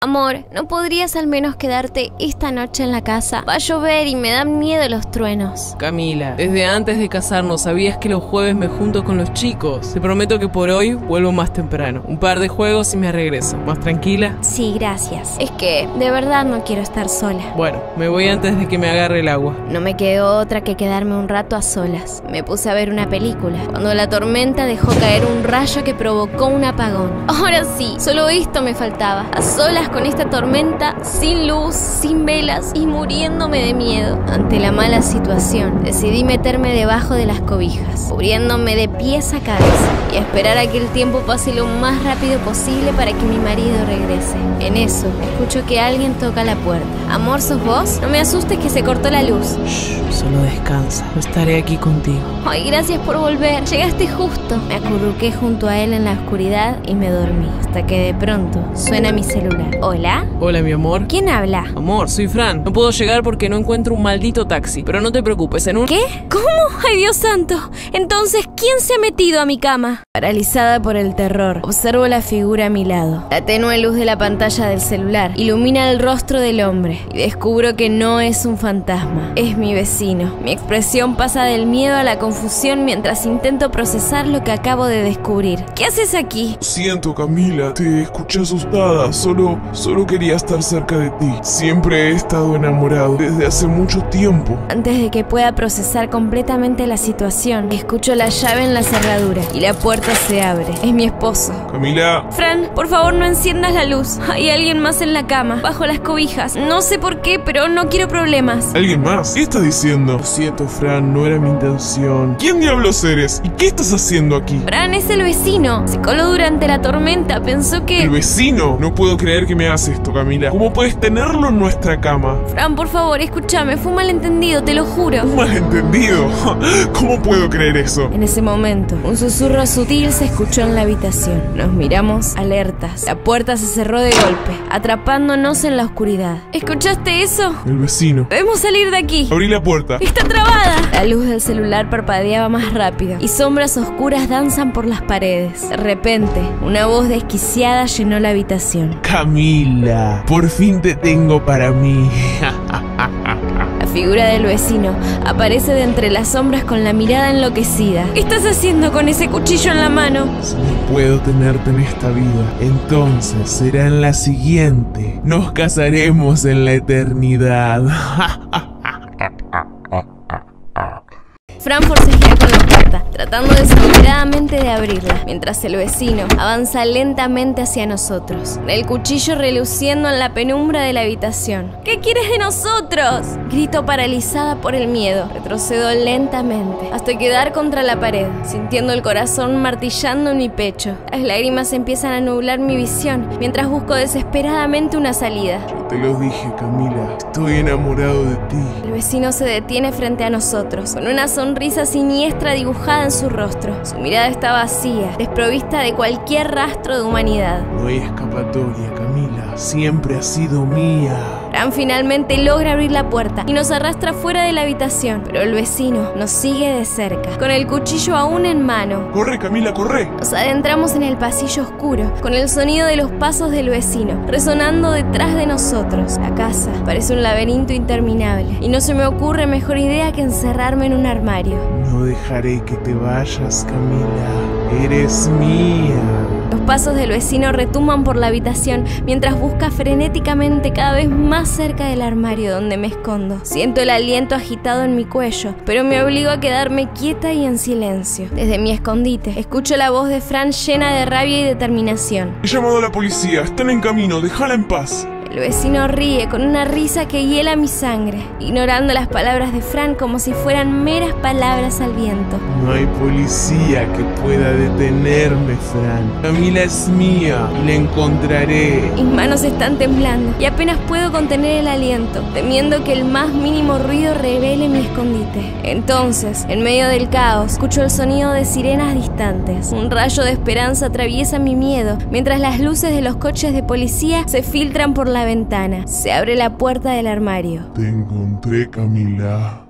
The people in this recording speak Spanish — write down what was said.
Amor, ¿no podrías al menos quedarte esta noche en la casa? Va a llover y me dan miedo los truenos. Camila, desde antes de casarnos sabías que los jueves me junto con los chicos. Te prometo que por hoy vuelvo más temprano. Un par de juegos y me regreso. ¿Más tranquila? Sí, gracias. Es que de verdad no quiero estar sola. Bueno, me voy antes de que me agarre el agua. No me quedó otra que quedarme un rato a solas. Me puse a ver una película, cuando la tormenta dejó caer un rayo que provocó un apagón. Ahora sí, solo esto me faltaba. A solas con esta tormenta, sin luz, sin velas y muriéndome de miedo. Ante la mala situación, decidí meterme debajo de las cobijas, cubriéndome de pies a cabeza y esperar a que el tiempo pase lo más rápido posible para que mi marido regrese. En eso, escucho que alguien toca la puerta. Amor, ¿sos vos? No me asustes que se cortó la luz. Shh, solo descansa. No estaré aquí contigo. Ay, gracias por volver. Llegaste justo. Me acurruqué junto a él en la oscuridad y me dormí. Hasta que de pronto suena mi celular. ¿Hola? Hola, mi amor. ¿Quién habla? Amor, soy Fran. No puedo llegar porque no encuentro un maldito taxi. Pero no te preocupes, en un... ¿Qué? ¿Cómo? ¡Ay, Dios santo! Entonces, ¿quién se ha metido a mi cama? Paralizada por el terror, observo la figura a mi lado. La tenue luz de la pantalla del celular ilumina el rostro del hombre y descubro que no es un fantasma. Es mi vecino. Mi expresión pasa del miedo a la confusión mientras intento procesar lo que acabo de descubrir. ¿Qué haces aquí? Siento, Camila, te escuché asustada. Solo quería estar cerca de ti. Siempre he estado enamorado desde hace mucho tiempo. Antes de que pueda procesar completamente la situación, escucho la llave en la cerradura y la puerta se abre. Es mi esposo. Camila. Fran, por favor no enciendas la luz. Hay alguien más en la cama, bajo las cobijas. No sé por qué, pero no quiero problemas. ¿Alguien más? ¿Qué estás diciendo? Lo siento, Fran, no era mi intención. ¿Quién diablos eres? ¿Y qué estás haciendo aquí? Fran, es el vecino. Se coló durante la tormenta, pensó que... ¿El vecino? No puedo creer que me hagas esto, Camila. ¿Cómo puedes tenerlo en nuestra cama? Fran, por favor, escúchame, fue un malentendido, te lo juro. ¿Un malentendido? ¿Cómo puedo creer eso? En ese momento, un susurro sutil se escuchó en la habitación. Nos miramos alertas. La puerta se cerró de golpe, atrapándonos en la oscuridad. ¿Escuchaste eso? El vecino. Debemos salir de aquí. Abrí la puerta. ¡Está trabada! La luz del celular parpadeaba más rápido y sombras oscuras danzan por las paredes. De repente, una voz desquiciada llenó la habitación. Camila, por fin te tengo para mí. La figura del vecino aparece de entre las sombras con la mirada enloquecida. ¿Qué estás haciendo con ese cuchillo en la mano? Si no puedo tenerte en esta vida, entonces será en la siguiente. Nos casaremos en la eternidad. Fran forcejea con la puerta, tratando desesperadamente de abrirla, mientras el vecino avanza lentamente hacia nosotros, el cuchillo reluciendo en la penumbra de la habitación. ¿Qué quieres de nosotros? Grito paralizada por el miedo. Retrocedo lentamente hasta quedar contra la pared, sintiendo el corazón martillando en mi pecho. Las lágrimas empiezan a nublar mi visión, mientras busco desesperadamente una salida. Yo te lo dije, Camila, estoy enamorado de ti. El vecino se detiene frente a nosotros, con una sonrisa siniestra dibujada en su rostro. Su mirada está vacía, desprovista de cualquier rastro de humanidad. No hay escapatoria, Camila. Siempre has sido mía. Fran finalmente logra abrir la puerta y nos arrastra fuera de la habitación, pero el vecino nos sigue de cerca, con el cuchillo aún en mano. ¡Corre, Camila, corre! Nos adentramos en el pasillo oscuro, con el sonido de los pasos del vecino resonando detrás de nosotros. La casa parece un laberinto interminable y no se me ocurre mejor idea que encerrarme en un armario. No dejaré que te vayas, Camila. Eres mía. Los pasos del vecino retumban por la habitación mientras busca frenéticamente cada vez más cerca del armario donde me escondo. Siento el aliento agitado en mi cuello, pero me obligo a quedarme quieta y en silencio. Desde mi escondite, escucho la voz de Fran llena de rabia y determinación. He llamado a la policía. Están en camino. Déjala en paz. El vecino ríe con una risa que hiela mi sangre, ignorando las palabras de Fran como si fueran meras palabras al viento. No hay policía que pueda detenerme, Fran. Camila es mía y la encontraré. Mis manos están temblando y apenas puedo contener el aliento, temiendo que el más mínimo ruido revele mi escondite. Entonces, en medio del caos, escucho el sonido de sirenas distantes. Un rayo de esperanza atraviesa mi miedo, mientras las luces de los coches de policía se filtran por la ventana. Se abre la puerta del armario. Te encontré, Camila.